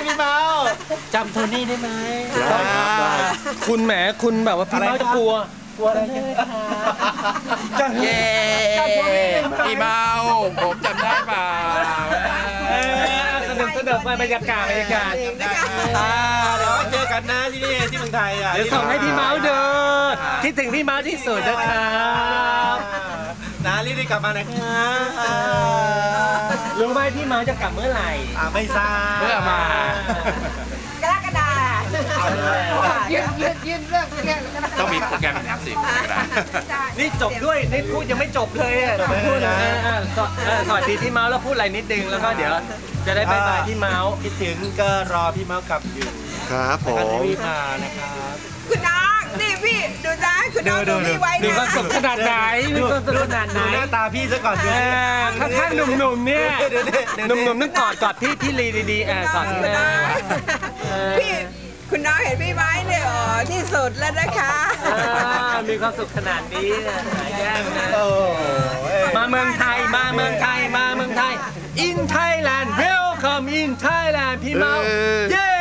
พี่เมาจำโทนี่ได้ไหมได้ครับได้คุณแหมคุณแบบว่าพี่เมาจะกลัวอะไรกันเย้พี่เมาผมจำได้เปล่าสนุกบรรยากาศเดี๋ยวเจอกันนะที่นี่ที่เมืองไทยอ่ะเดี๋ยวส่งให้พี่เมาส์ดูคิดถึงพี่เมาส์ที่สุดนะครับนะรีบกลับมานะครับรู้ไหมพี่เมาส์จะกลับเมื่อไหร่ไม่ทราบเมื่อมากรกฎาคมยืนเรื่องต้องมีโปรแกรมนะสินี่จบด้วยนี่พูดยังไม่จบเลยอ่ะพูดสวัสดีพี่เมาส์แล้วพูดอะไรนิดนึงแล้วก็เดี๋ยวจะได้บายบายพี่เมาส์คิดถึงก็รอพี่เมาส์กลับอยู่ครับผมรีบมานะครับคุณน้องนี่พี่ดูนะคุณน้องดูพี่ไว้นะมีความสุขขนาดไหนมีความสุขขนาดไหนหน้าตาพี่ซะก่อนดูถ้าหนุ่มๆเนี่ยหนุ่มๆต้องกอดพี่ลีดีๆกอดพี่คุณน้องเห็นพี่ไม้เนี่ยที่สุดแล้วนะคะมีความสุขขนาดนี้หายากนะมาเมืองไทยIn Thailand Welcome in Thailand พี่เมาเย้